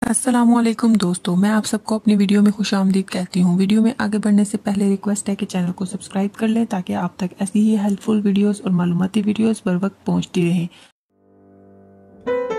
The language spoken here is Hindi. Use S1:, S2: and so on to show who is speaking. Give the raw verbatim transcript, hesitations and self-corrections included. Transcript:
S1: अस्सलामुअलैकुम दोस्तों, मैं आप सबको अपनी वीडियो में खुशामदीद कहती हूँ। वीडियो में आगे बढ़ने से पहले रिक्वेस्ट है कि चैनल को सब्सक्राइब कर लें ताकि आप तक ऐसी ही हेल्पफुल वीडियोस और मालूमाती वीडियोस बर वक्त पहुँचती रहें।